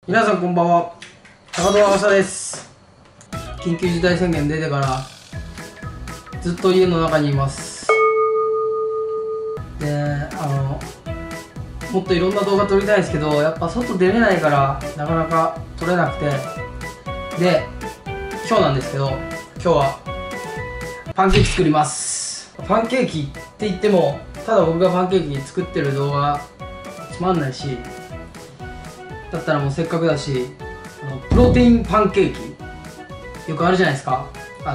皆さんこんばんは、高戸浅です。緊急事態宣言出てからずっと家の中にいます。で、もっといろんな動画撮りたいんですけど、やっぱ外出れないからなかなか撮れなくて、で、今日なんですけど、今日はパンケーキ作ります。パンケーキって言ってもただ僕がパンケーキ作ってる動画つまんないし、だったらもうせっかくだし、プロテインパンケーキよくあるじゃないですか。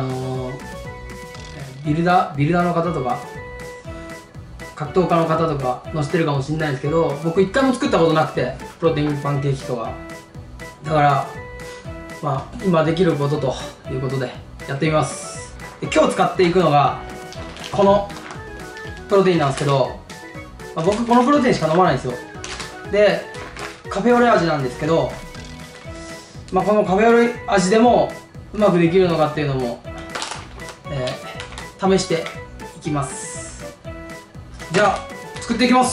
ビルダーの方とか格闘家の方とか載せてるかもしれないですけど、僕一回も作ったことなくて、プロテインパンケーキとかだから、まあ今できることということでやってみます。で、今日使っていくのがこのプロテインなんですけど、僕このプロテインしか飲まないんですよ。で、カフェオレ味なんですけど、このカフェオレ味でもうまくできるのかっていうのも、試していきます。じゃあ作っていきます。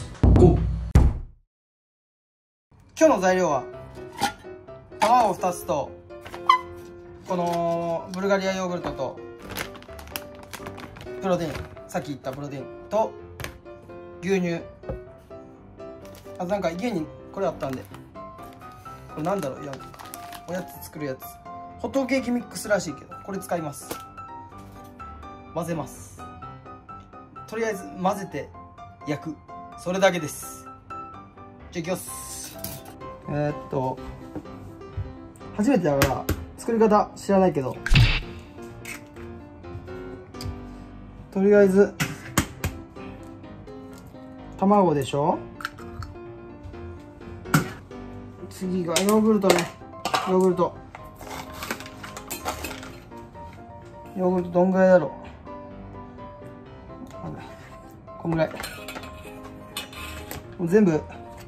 ゴー。今日の材料は卵2つとこのブルガリアヨーグルトとプロテイン、さっき言ったプロテインと牛乳、あとなんか家にこれあったんで、これなんだろう、おやつ作るやつ、ホットケーキミックスらしいけど、これ使います。混ぜます。とりあえず混ぜて焼く、それだけです。じゃあいきます。初めてだから作り方知らないけど、とりあえず卵でしょ、次がヨーグルトね。ヨーグルトどんぐらいだろう、こんぐらい。もう全部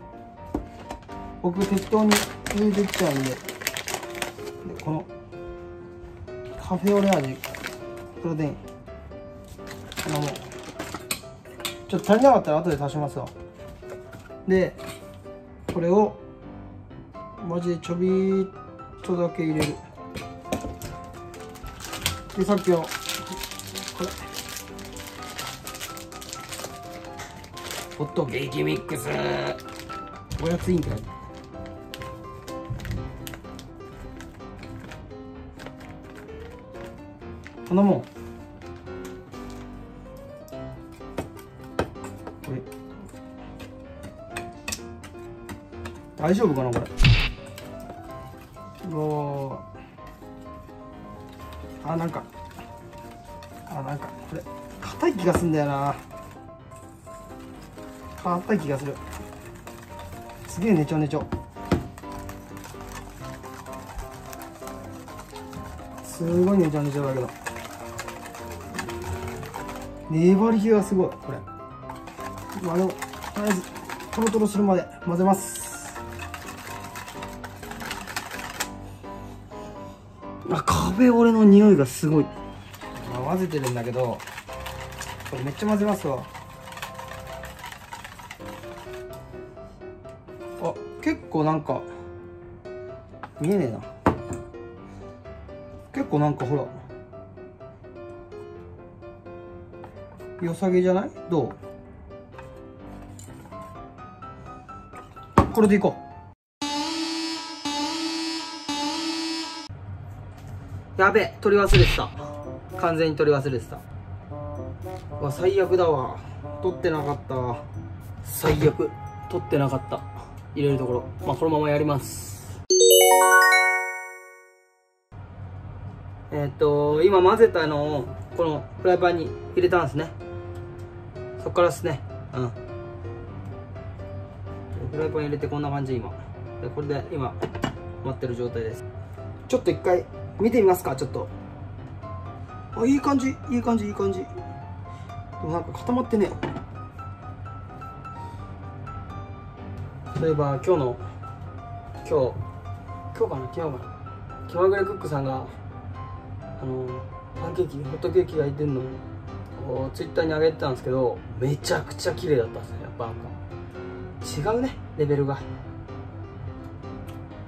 僕適当に入れていっちゃうんで、このカフェオレ味プロテイン、もうちょっと足りなかったら後で足しますわ。で、これをマジでちょびーっとだけ入れる。で、さっきのこれホットケーキミックス、おやついいんかい。こんなもん。これ大丈夫かな、これ。なんかこれ硬い気がするんだよな。硬い気がする。すげえねちょねちょ。すごいねちょねちょだけど、粘り気がすごいこれ。でもとりあえずトロトロするまで混ぜます。カフェオレの匂いがすごい。混ぜてるんだけど、これめっちゃ混ぜますわ。結構なんか見えねえな。結構なんかほら良さげじゃない？どう？これでいこう。やべえ、取り忘れてた。完全に取り忘れてた。うわ、最悪だわ。取ってなかったわ。最悪。取ってなかった。入れるところ。このままやります。今混ぜたのをこのフライパンに入れたんですね。そっからですね。フライパン入れてこんな感じ今。で、これで今待ってる状態です。ちょっと一回見てみますか、ちょっと。いい感じ、いい感じ、いい感じ。でもなんか固まってね。そういえば今日かな、昨日かな、気まぐれクックさんがパンケーキ、ホットケーキが入ってんのをツイッターに上げてたんですけど、めちゃくちゃ綺麗だったんですね。やっぱなんか違うね、レベルが。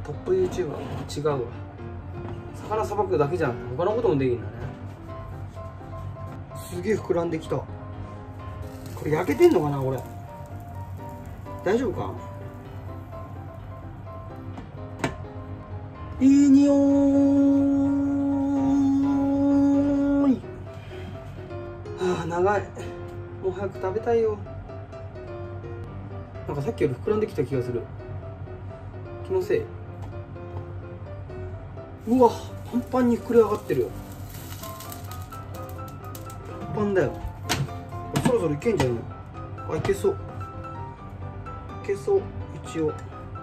トップ YouTuber 違うわ。魚さばくだけじゃなくて他のこともできるんだね。すげえ膨らんできた。これ焼けてんのかな、これ大丈夫か。いい匂い。はあ、長い。もう早く食べたいよ。なんかさっきより膨らんできた気がする。気のせい。うわ、パンパンに膨れ上がってるよ。パンパンだよ。そろそろいけんじゃんよ。あ、いけそう。いけそう、一応。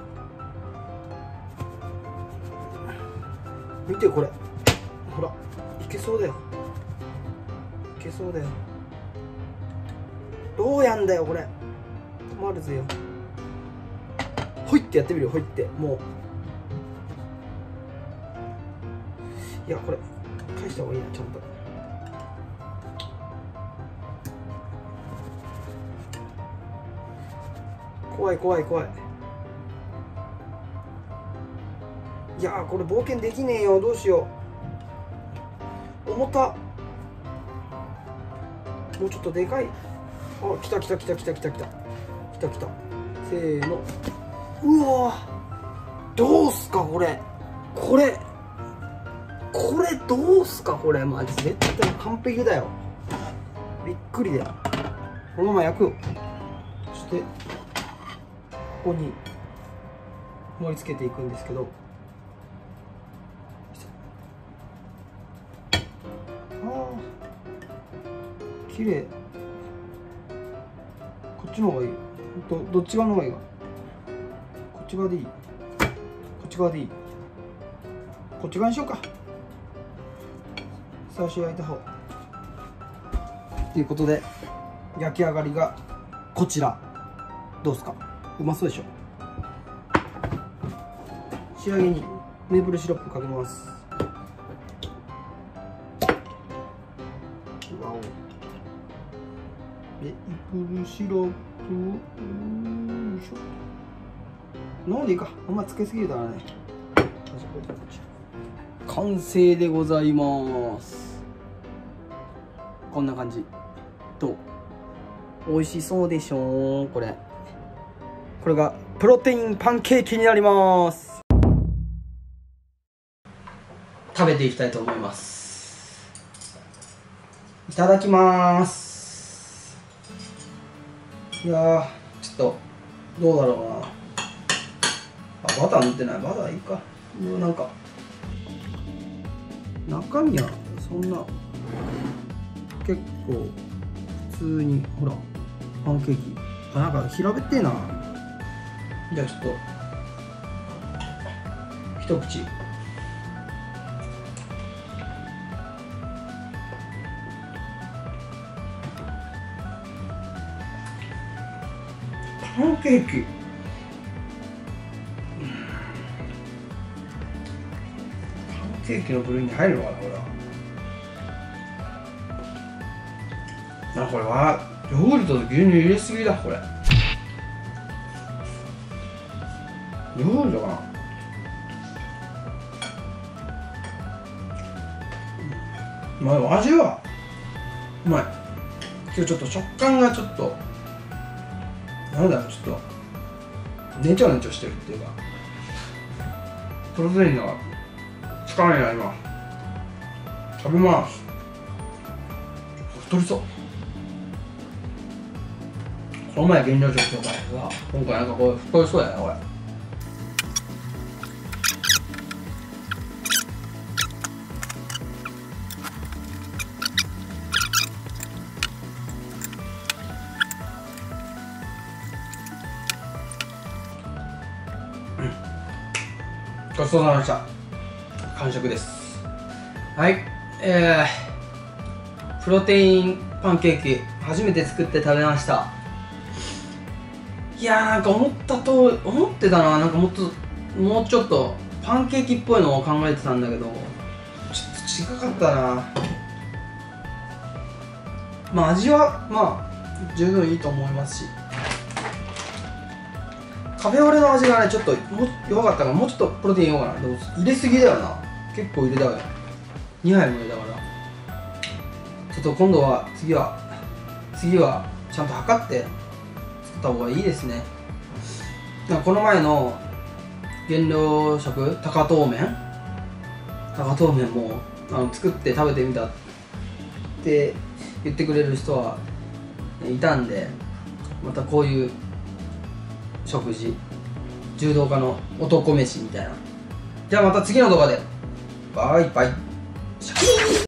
見てこれ。ほら、いけそうだよ。いけそうだよ。どうやんだよ、これ。止まるぜよ。ほいってやってみるよ、ほいって。もう。いや、これ返した方がいいな、ちゃんと。怖い怖い怖い。いやー、これ冒険できねえよ。どうしよう。重た。もうちょっとでかい。あ、来た来た来た来た来た来た来た来た。せーの。うわー、どうすかこれ。これどうすかこれ。マジ絶対完璧だよ。びっくりだよ。このまま焼くよ。そしてここに盛り付けていくんですけど、ああ綺麗。こっちの方がいい。どっち側の方がいいか。こっち側でいい。こっち側でいい。こっち側にしようか。最初焼いた方ということで、焼き上がりがこちら。どうですか。うまそうでしょ。仕上げにメープルシロップかけます。わお。メープルシロップ、飲んでいいか。あんまつけすぎるからね。完成でございます。こんな感じ。どう？美味しそうでしょう。これがプロテインパンケーキになります。食べていきたいと思います。いただきます。いやー、ちょっとどうだろうな。あ、バター塗ってない。バターいいか。もうなんか中身はそんな、結構普通に、ほらパンケーキ。あ、なんか平べってえな。じゃあちょっと一口。パンケーキ、パンケーキの部類に入るのかな、これは。これはヨーグルトと牛乳入れすぎだ。これヨーグルトかな。まあ味はうまい。今日ちょっと食感がちょっとなんだろう、ちょっとネチョネチョしてるっていうか、プロテインが力になります。食べます。太りそう。この前減量食ってたからさ、今回なんかこう太りそうやなこれ。ごちそうさまでした。完食です。はい、プロテインパンケーキ初めて作って食べました。いやー、なんか思ってたな。なんかもうちょっとパンケーキっぽいのを考えてたんだけど、ちょっと違かったな。まあ味はまあ十分いいと思いますし、 カフェオレの味がねちょっと弱かったからもうちょっとプロテイン入れようかな。でも入れすぎだよな。結構入れたよ。2杯も入れたからちょっと今度は次はちゃんと測って作った方がいいですね。この前の減量食高糖麺も作って食べてみたって言ってくれる人はいたんで、またこういう食事、柔道家の男飯みたいな。じゃあまた次の動画でバイバイ。